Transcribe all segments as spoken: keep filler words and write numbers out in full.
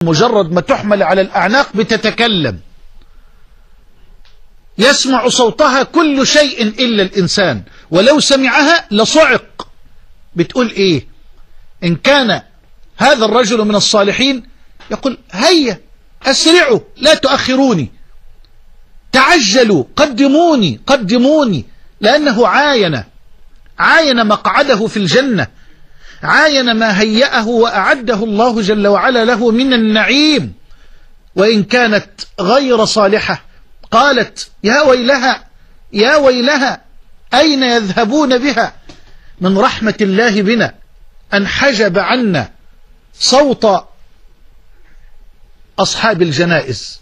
مجرد ما تحمل على الأعناق بتتكلم، يسمع صوتها كل شيء إلا الإنسان، ولو سمعها لصعق. بتقول إيه؟ إن كان هذا الرجل من الصالحين يقول هيا أسرعوا لا تؤخروني، تعجلوا قدموني قدموني، لأنه عاين عاين مقعده في الجنة، عاين ما هيأه وأعده الله جل وعلا له من النعيم. وإن كانت غير صالحة قالت يا ويلها يا ويلها أين يذهبون بها. من رحمة الله بنا أن حجب عنا صوت أصحاب الجنائز.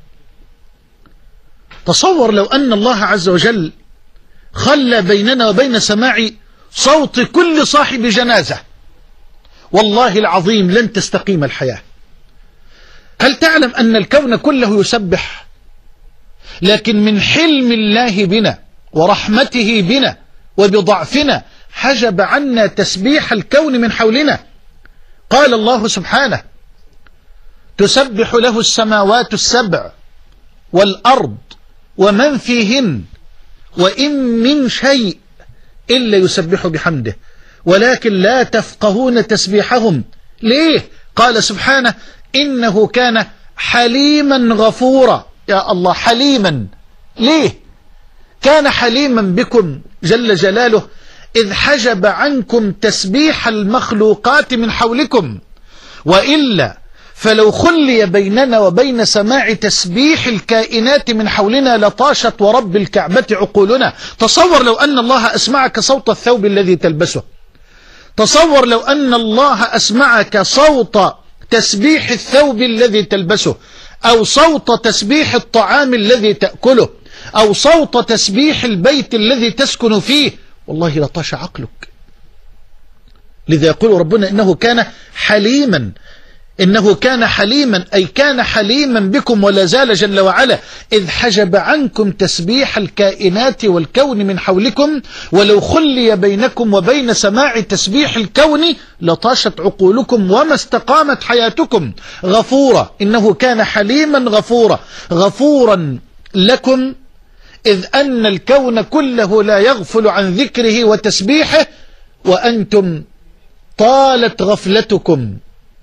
تصور لو أن الله عز وجل خلى بيننا وبين سماع صوت كل صاحب جنازة، والله العظيم لن تستقيم الحياة. هل تعلم أن الكون كله يسبح؟ لكن من حلم الله بنا ورحمته بنا وبضعفنا حجب عنا تسبيح الكون من حولنا. قال الله سبحانه تسبح له السماوات السبع والأرض ومن فيهن وإن من شيء إلا يسبح بحمده ولكن لا تفقهون تسبيحهم. ليه؟ قال سبحانه إنه كان حليما غفورا. يا الله، حليما. ليه كان حليما بكم جل جلاله؟ إذ حجب عنكم تسبيح المخلوقات من حولكم، وإلا فلو خلي بيننا وبين سماع تسبيح الكائنات من حولنا لطاشت ورب الكعبة عقولنا. تصور لو أن الله أسمعك صوت الثوب الذي تلبسه، تصور لو أن الله أسمعك صوت تسبيح الثوب الذي تلبسه، أو صوت تسبيح الطعام الذي تأكله، أو صوت تسبيح البيت الذي تسكن فيه، والله لطاش عقلك. لذا يقول ربنا إنه كان حليما، إنه كان حليما أي كان حليما بكم ولا زال جل وعلا إذ حجب عنكم تسبيح الكائنات والكون من حولكم، ولو خلي بينكم وبين سماع تسبيح الكون لطاشت عقولكم وما استقامت حياتكم. غفورا، إنه كان حليما غفورا، غفورا لكم إذ أن الكون كله لا يغفل عن ذكره وتسبيحه وأنتم طالت غفلتكم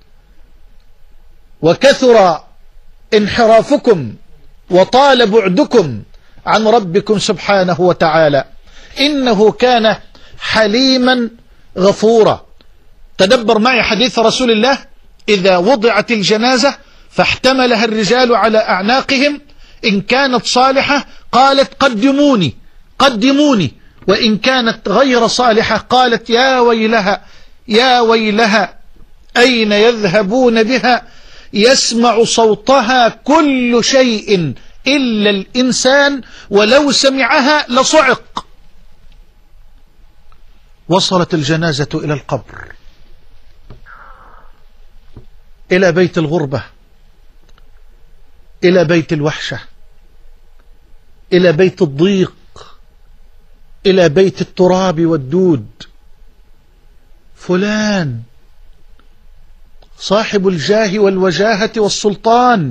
وكثر انحرافكم وطال بعدكم عن ربكم سبحانه وتعالى. إنه كان حليما غفورا. تدبر معي حديث رسول الله: إذا وضعت الجنازة فاحتملها الرجال على أعناقهم، إن كانت صالحة قالت قدموني قدموني، وإن كانت غير صالحة قالت يا ويلها يا ويلها أين يذهبون بها. يسمع صوتها كل شيء إلا الإنسان، ولو سمعها لصعق. وصلت الجنازة إلى القبر، إلى بيت الغربة، إلى بيت الوحشة، إلى بيت الضيق، إلى بيت التراب والدود. فلان صاحب الجاه والوجاهة والسلطان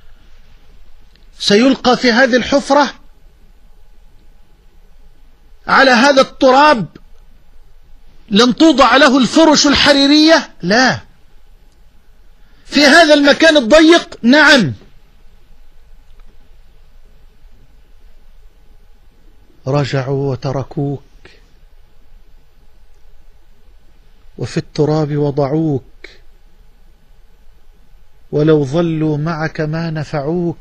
سيلقى في هذه الحفرة على هذا التراب، لن توضع له الفرش الحريرية، لا، في هذا المكان الضيق، نعم. رجعوا وتركوك، وفي التراب وضعوك، ولو ظلوا معك ما نفعوك،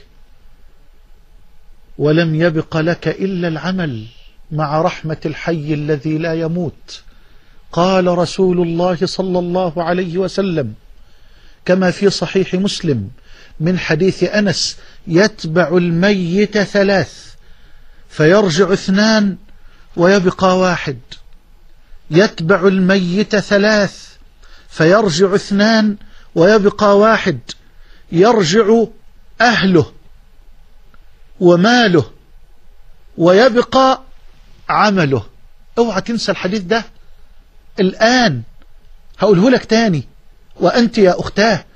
ولم يبق لك إلا العمل مع رحمة الحي الذي لا يموت. قال رسول الله صلى الله عليه وسلم كما في صحيح مسلم من حديث أنس: يتبع الميت ثلاث فيرجع اثنان ويبقى واحد. يتبع الميت ثلاث فيرجع اثنان ويبقى واحد. يرجع أهله وماله ويبقى عمله. اوعى تنسى الحديث ده. الآن هقوله لك تاني، وأنت يا أختاه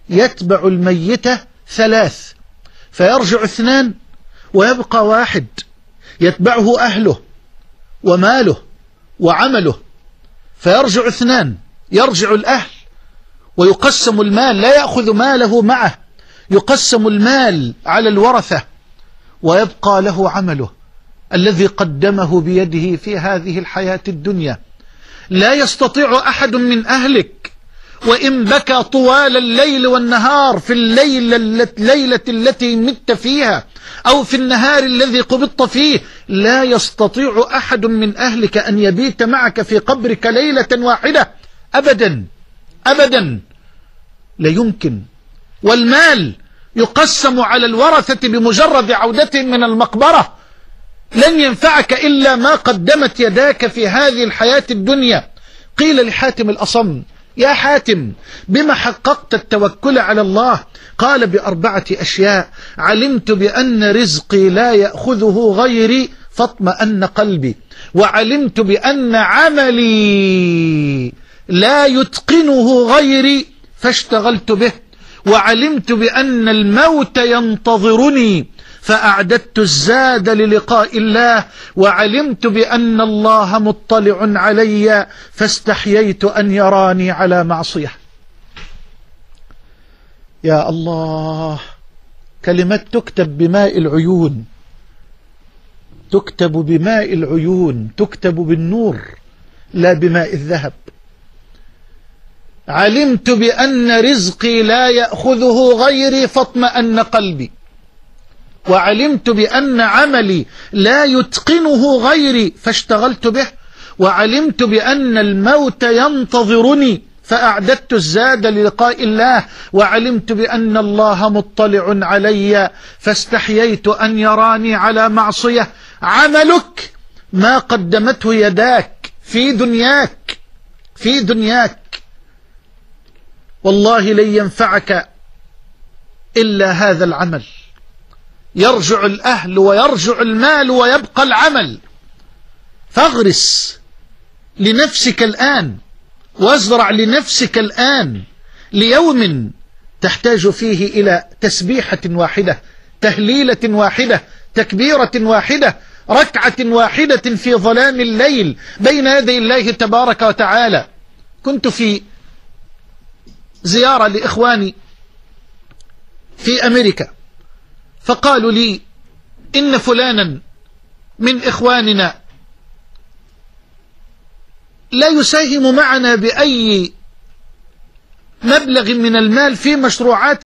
يتبع الميت ثلاث، فيرجع اثنان ويبقى واحد يتبعه أهله وماله وعمله، فيرجع اثنان، يرجع الأهل ويقسم المال، لا يأخذ ماله معه، يقسم المال على الورثة، ويبقى له عمله الذي قدمه بيده في هذه الحياة الدنيا. لا يستطيع أحد من أهلك وإن بكى طوال الليل والنهار في الليلة, الليلة التي مت فيها أو في النهار الذي قبضت فيه، لا يستطيع أحد من أهلك أن يبيت معك في قبرك ليلة واحدة أبدا أبدا، لا يمكن. والمال يقسم على الورثة بمجرد عودتهم من المقبرة، لن ينفعك إلا ما قدمت يداك في هذه الحياة الدنيا. قيل لحاتم الأصم: يا حاتم، بما حققت التوكل على الله؟ قال: بأربعة أشياء: علمت بأن رزقي لا يأخذه غيري فاطمأن قلبي، وعلمت بأن عملي لا يتقنه غيري فاشتغلت به، وعلمت بأن الموت ينتظرني فأعددت الزاد للقاء الله، وعلمت بأن الله مطلع علي فاستحييت أن يراني على معصية. يا الله، كلمات تكتب بماء العيون، تكتب بماء العيون، تكتب بالنور لا بماء الذهب. علمت بأن رزقي لا يأخذه غيري فاطمأن قلبي، وعلمت بأن عملي لا يتقنه غيري فاشتغلت به، وعلمت بأن الموت ينتظرني فأعددت الزاد للقاء الله، وعلمت بأن الله مطلع علي فاستحييت أن يراني على معصية. عملك ما قدمته يداك في دنياك في دنياك والله لن ينفعك إلا هذا العمل. يرجع الأهل ويرجع المال ويبقى العمل. فاغرس لنفسك الآن وازرع لنفسك الآن ليوم تحتاج فيه إلى تسبيحة واحدة، تهليلة واحدة، تكبيرة واحدة، ركعة واحدة في ظلام الليل بين يدي الله تبارك وتعالى. كنت في زيارة لإخواني في أمريكا، فقالوا لي: إن فلانا من إخواننا لا يساهم معنا بأي مبلغ من المال في مشروعات